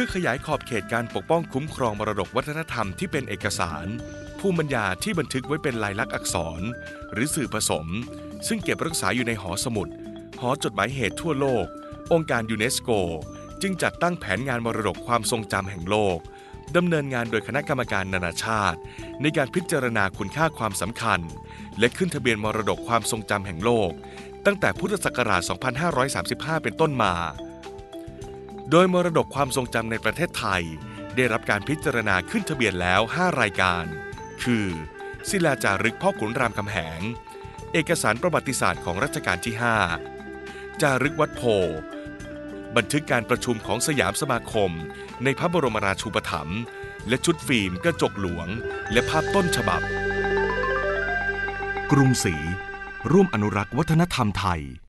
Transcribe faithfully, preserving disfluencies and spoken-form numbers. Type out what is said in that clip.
พื่อขยายขอบเขตการปกป้องคุ้มครองมรดกวัฒนธรรมที่เป็นเอกสารภูมิปัญญาที่บันทึกไว้เป็นลายลักษณ์อักษรหรือสื่อผสมซึ่งเก็บรักษาอยู่ในหอสมุดหอจดหมายเหตุทั่วโลกองค์การยูเนสโกจึงจัดตั้งแผนงานมรดกความทรงจำแห่งโลกดำเนินงานโดยคณะกรรมการนานาชาติในการพิจารณาคุณค่าความสำคัญและขึ้นทะเบียนมรดกความทรงจำแห่งโลกตั้งแต่พุทธศักราช สองพันห้าร้อยสามสิบห้า เป็นต้นมาโดยมรดกความทรงจำในประเทศไทยได้รับการพิจารณาขึ้นทะเบียนแล้วห้ารายการคือศิลาจารึกพ่อขุนรามคำแหงเอกสารประวัติศาสตร์ของรัชกาลที่ห้าจารึกวัดโพธิ์บันทึกการประชุมของสยามสมาคมในพระบรมราชูปถัมภ์และชุดฟิล์มกระจกหลวงและภาพต้นฉบับกรุงศรีร่วมอนุรักษ์วัฒนธรรมไทย